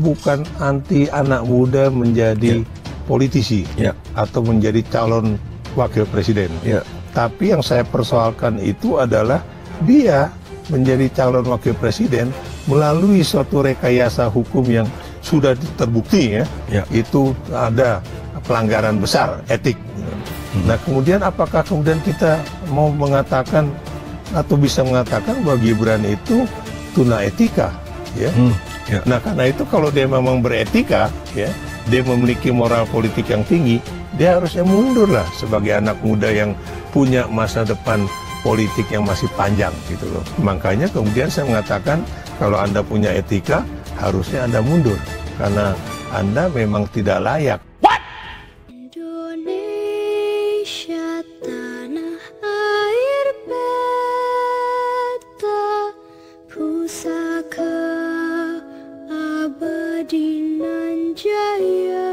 bukan anti anak muda menjadi politisi atau menjadi calon wakil presiden. Tapi yang saya persoalkan itu adalah dia menjadi calon wakil presiden melalui suatu rekayasa hukum yang sudah terbukti itu ada pelanggaran besar etik. Nah kemudian apakah kemudian kita mau mengatakan atau bisa mengatakan bahwa Gibran itu tuna etika, Nah karena itu kalau dia memang beretika, dia memiliki moral politik yang tinggi, dia harusnya mundur lah sebagai anak muda yang punya masa depan politik yang masih panjang gitu loh. Makanya kemudian saya mengatakan kalau Anda punya etika, harusnya Anda mundur karena Anda memang tidak layak. Indonesia tanah air beta, pusaka abadi nan jaya.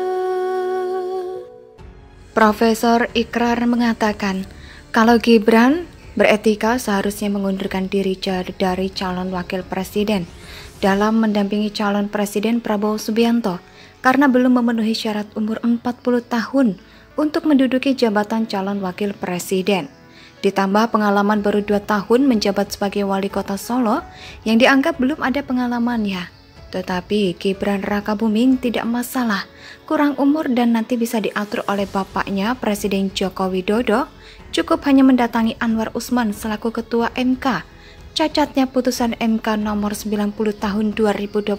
Profesor Ikrar mengatakan, kalau Gibran beretika seharusnya mengundurkan diri dari calon wakil presiden dalam mendampingi calon presiden Prabowo Subianto karena belum memenuhi syarat umur 40 tahun untuk menduduki jabatan calon wakil presiden. Ditambah pengalaman baru 2 tahun menjabat sebagai wali kota Solo yang dianggap belum ada pengalamannya. Tetapi Gibran Rakabuming tidak masalah, kurang umur dan nanti bisa diatur oleh bapaknya Presiden Joko Widodo, cukup hanya mendatangi Anwar Usman selaku Ketua MK. Cacatnya putusan MK nomor 90 tahun 2023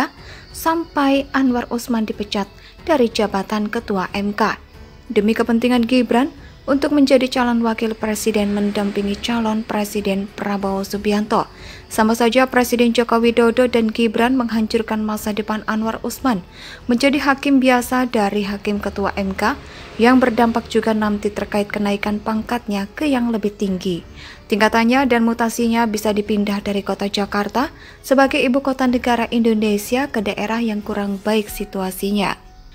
sampai Anwar Usman dipecat dari jabatan Ketua MK. Demi kepentingan Gibran untuk menjadi calon wakil presiden mendampingi calon presiden Prabowo Subianto. Sama saja Presiden Joko Widodo dan Gibran menghancurkan masa depan Anwar Usman menjadi hakim biasa dari hakim ketua MK yang berdampak juga nanti terkait kenaikan pangkatnya ke yang lebih tinggi. Tingkatannya dan mutasinya bisa dipindah dari kota Jakarta sebagai ibu kota negara Indonesia ke daerah yang kurang baik situasinya.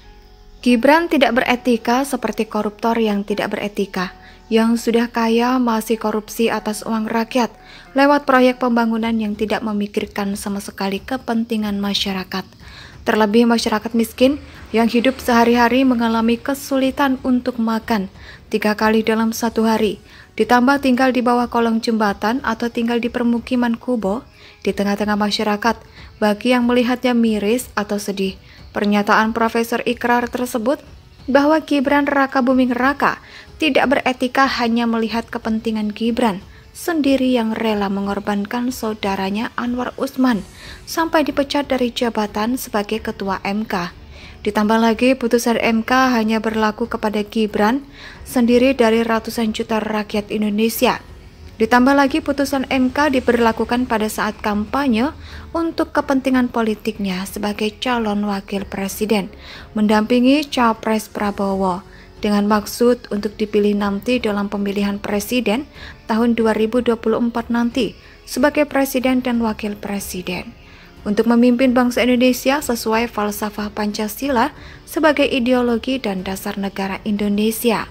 Gibran tidak beretika seperti koruptor yang tidak beretika, yang sudah kaya masih korupsi atas uang rakyat lewat proyek pembangunan yang tidak memikirkan sama sekali kepentingan masyarakat. Terlebih masyarakat miskin yang hidup sehari-hari mengalami kesulitan untuk makan 3 kali dalam 1 hari, ditambah tinggal di bawah kolong jembatan atau tinggal di permukiman kubo di tengah-tengah masyarakat. Bagi yang melihatnya miris atau sedih, pernyataan Profesor Ikrar tersebut bahwa Gibran Rakabuming Raka tidak beretika hanya melihat kepentingan Gibran sendiri yang rela mengorbankan saudaranya Anwar Usman sampai dipecat dari jabatan sebagai Ketua MK. Ditambah lagi putusan MK hanya berlaku kepada Gibran sendiri dari ratusan juta rakyat Indonesia. Ditambah lagi putusan MK diberlakukan pada saat kampanye untuk kepentingan politiknya sebagai calon wakil presiden mendampingi Capres Prabowo dengan maksud untuk dipilih nanti dalam pemilihan presiden tahun 2024 nanti sebagai presiden dan wakil presiden untuk memimpin bangsa Indonesia sesuai falsafah Pancasila sebagai ideologi dan dasar negara Indonesia.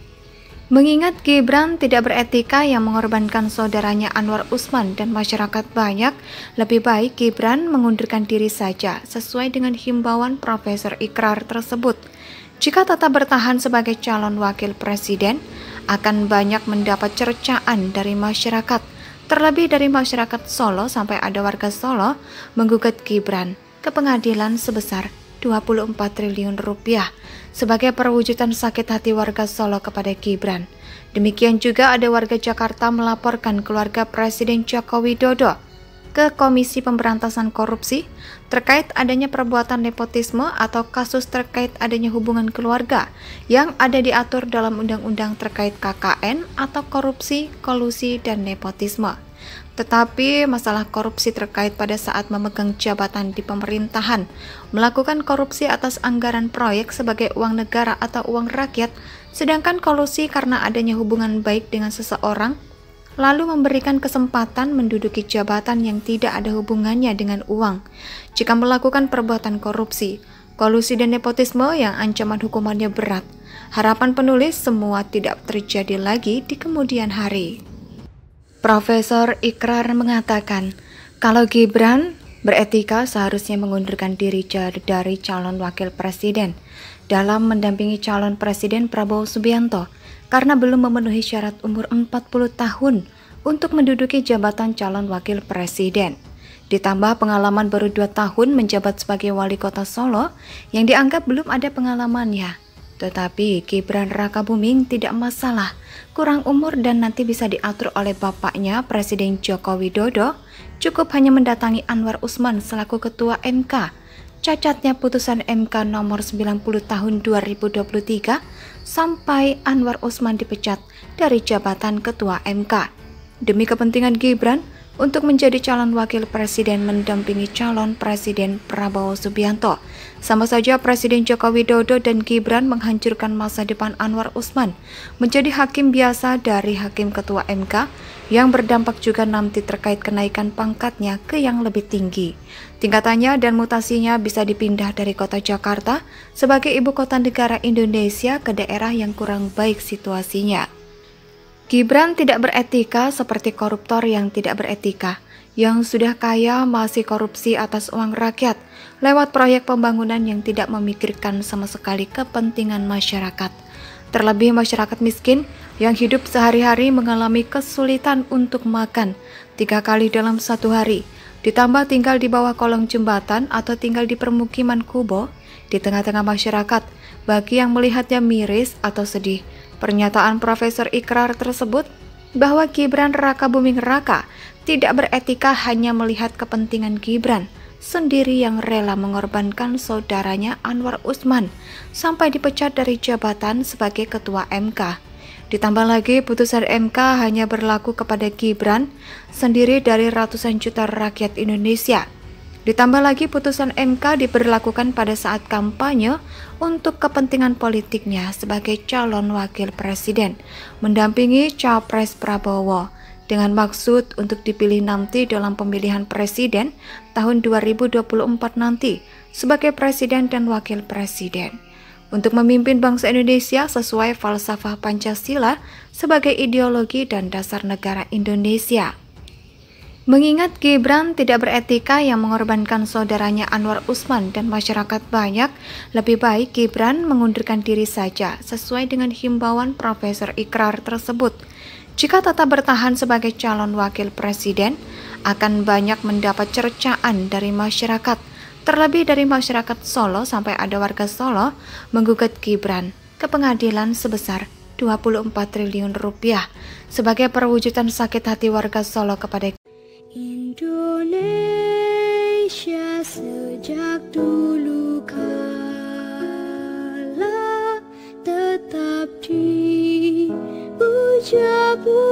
Mengingat Gibran tidak beretika yang mengorbankan saudaranya Anwar Usman dan masyarakat banyak, lebih baik Gibran mengundurkan diri saja sesuai dengan himbauan Profesor Ikrar tersebut. Jika tetap bertahan sebagai calon wakil presiden, akan banyak mendapat cercaan dari masyarakat, terlebih dari masyarakat Solo sampai ada warga Solo menggugat Gibran ke pengadilan sebesar 24 triliun rupiah sebagai perwujudan sakit hati warga Solo kepada Gibran. Demikian juga ada warga Jakarta melaporkan keluarga Presiden Joko Widodo ke Komisi Pemberantasan Korupsi terkait adanya perbuatan nepotisme atau kasus terkait adanya hubungan keluarga yang ada diatur dalam undang-undang terkait KKN atau korupsi, kolusi, dan nepotisme. Tetapi masalah korupsi terkait pada saat memegang jabatan di pemerintahan, melakukan korupsi atas anggaran proyek sebagai uang negara atau uang rakyat, sedangkan kolusi karena adanya hubungan baik dengan seseorang, lalu memberikan kesempatan menduduki jabatan yang tidak ada hubungannya dengan uang. Jika melakukan perbuatan korupsi, kolusi dan nepotisme yang ancaman hukumannya berat, harapan penulis semua tidak terjadi lagi di kemudian hari. Profesor Ikrar mengatakan, kalau Gibran beretika seharusnya mengundurkan diri dari calon wakil presiden dalam mendampingi calon presiden Prabowo Subianto karena belum memenuhi syarat umur 40 tahun untuk menduduki jabatan calon wakil presiden. Ditambah pengalaman baru 2 tahun menjabat sebagai wali kota Solo yang dianggap belum ada pengalamannya. Tetapi Gibran Rakabuming tidak masalah, kurang umur dan nanti bisa diatur oleh bapaknya Presiden Joko Widodo, cukup hanya mendatangi Anwar Usman selaku Ketua MK. Cacatnya putusan MK nomor 90 tahun 2023 sampai Anwar Usman dipecat dari jabatan Ketua MK. Demi kepentingan Gibran untuk menjadi calon wakil presiden mendampingi calon presiden Prabowo Subianto. Sama saja Presiden Joko Widodo dan Gibran menghancurkan masa depan Anwar Usman menjadi hakim biasa dari hakim ketua MK yang berdampak juga nanti terkait kenaikan pangkatnya ke yang lebih tinggi. Tingkatannya dan mutasinya bisa dipindah dari kota Jakarta sebagai ibu kota negara Indonesia ke daerah yang kurang baik situasinya. Gibran tidak beretika seperti koruptor yang tidak beretika, yang sudah kaya masih korupsi atas uang rakyat lewat proyek pembangunan yang tidak memikirkan sama sekali kepentingan masyarakat. Terlebih masyarakat miskin yang hidup sehari-hari mengalami kesulitan untuk makan 3 kali dalam 1 hari, ditambah tinggal di bawah kolong jembatan atau tinggal di permukiman kubo di tengah-tengah masyarakat. Bagi yang melihatnya miris atau sedih, pernyataan Profesor Ikrar tersebut bahwa Gibran Rakabuming Raka tidak beretika hanya melihat kepentingan Gibran sendiri yang rela mengorbankan saudaranya Anwar Usman sampai dipecat dari jabatan sebagai Ketua MK. Ditambah lagi putusan MK hanya berlaku kepada Gibran sendiri dari ratusan juta rakyat Indonesia. Ditambah lagi putusan MK diberlakukan pada saat kampanye untuk kepentingan politiknya sebagai calon wakil presiden mendampingi Capres Prabowo dengan maksud untuk dipilih nanti dalam pemilihan presiden tahun 2024 nanti sebagai presiden dan wakil presiden untuk memimpin bangsa Indonesia sesuai falsafah Pancasila sebagai ideologi dan dasar negara Indonesia. Mengingat Gibran tidak beretika yang mengorbankan saudaranya Anwar Usman dan masyarakat banyak, lebih baik Gibran mengundurkan diri saja sesuai dengan himbauan Profesor Ikrar tersebut. Jika tetap bertahan sebagai calon wakil presiden, akan banyak mendapat cercaan dari masyarakat, terlebih dari masyarakat Solo sampai ada warga Solo menggugat Gibran ke pengadilan sebesar 24 triliun rupiah sebagai perwujudan sakit hati warga Solo kepada Indonesia sejak dulu kala tetap dipuja-puja.